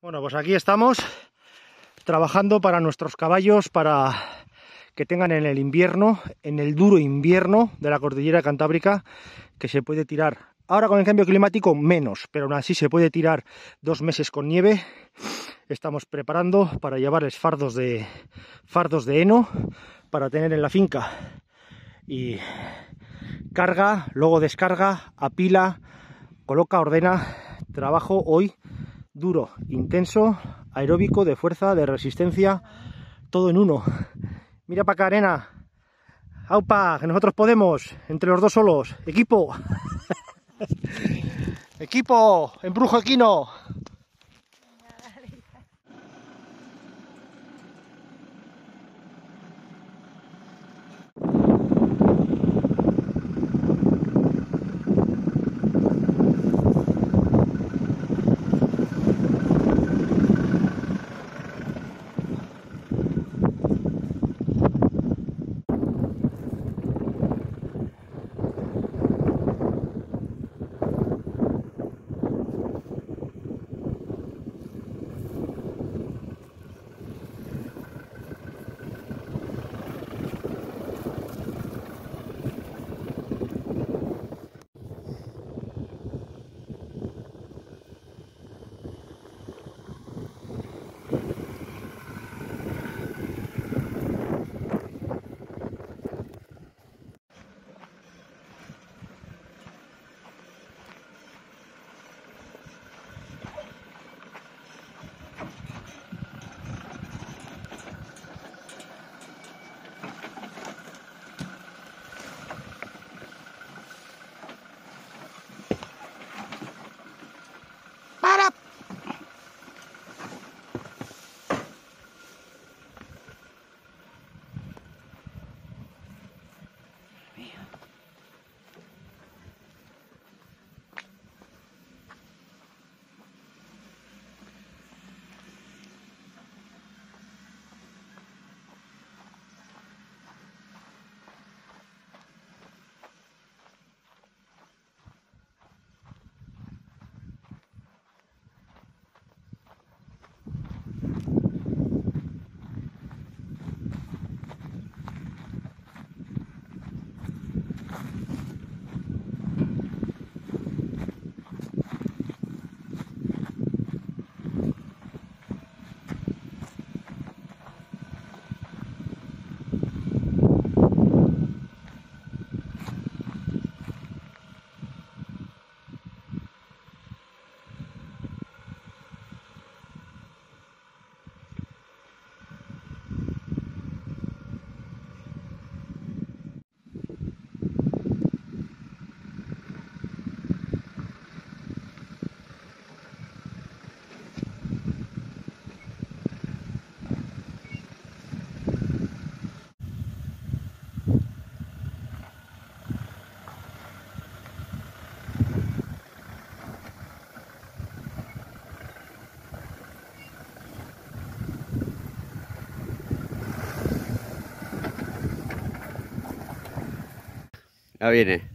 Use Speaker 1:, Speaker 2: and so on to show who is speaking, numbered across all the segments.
Speaker 1: Bueno, pues aquí estamos trabajando para nuestros caballos, para que tengan en el invierno, en el duro invierno de la cordillera cantábrica, que se puede tirar. Ahora con el cambio climático menos, pero aún así se puede tirar 2 meses con nieve. Estamos preparando para llevarles fardos de heno para tener en la finca. Y carga, luego descarga, apila, coloca, ordena. Trabajo hoy duro, intenso, aeróbico, de fuerza, de resistencia, todo en uno. Mira para acá, arena. ¡Aupa! Que nosotros podemos, entre los dos solos. ¡Equipo! ¡Equipo! ¡Embrujo equino! ¡Para!
Speaker 2: Ya viene.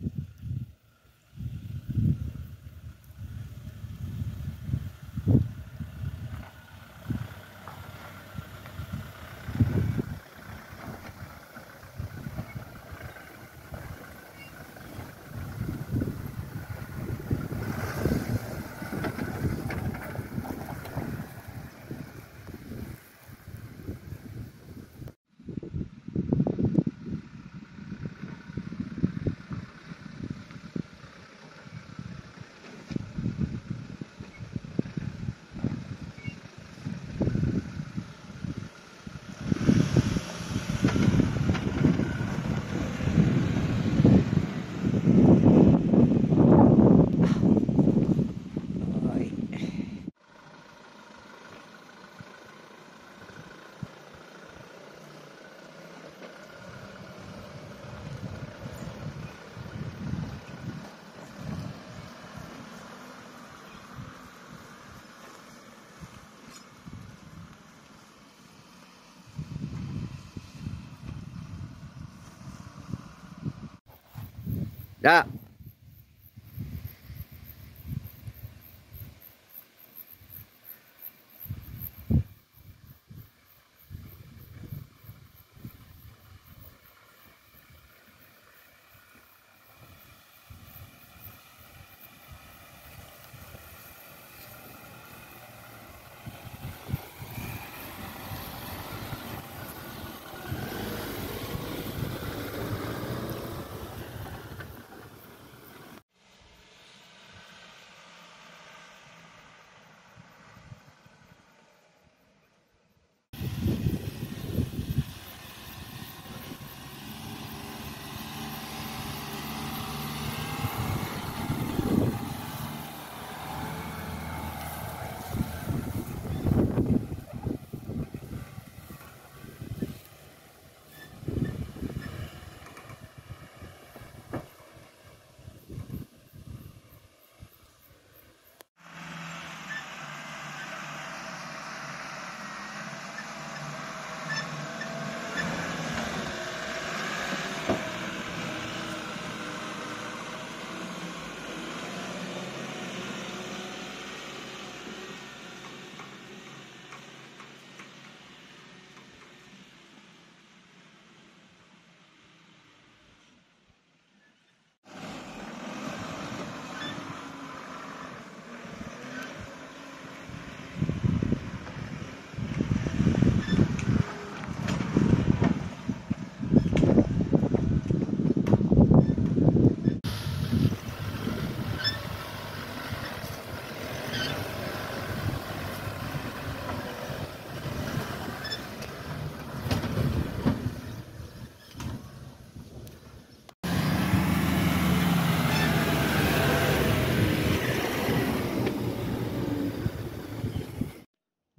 Speaker 2: Ya.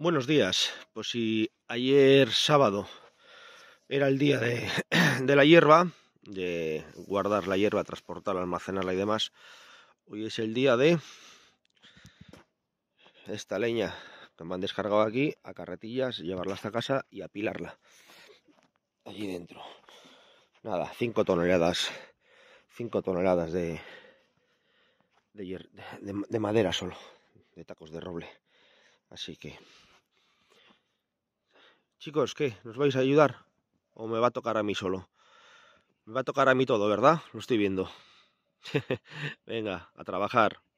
Speaker 1: Buenos días. Pues si ayer sábado era el día de la hierba, de guardar la hierba, transportarla, almacenarla y demás, hoy es el día de esta leña que me han descargado aquí a carretillas, llevarla hasta casa y apilarla allí dentro. Nada, 5 toneladas de madera solo, de tacos de roble. Así que, chicos, ¿qué? ¿Nos vais a ayudar? ¿O me va a tocar a mí solo? Me va a tocar a mí todo, ¿verdad? Lo estoy viendo. Venga, a trabajar.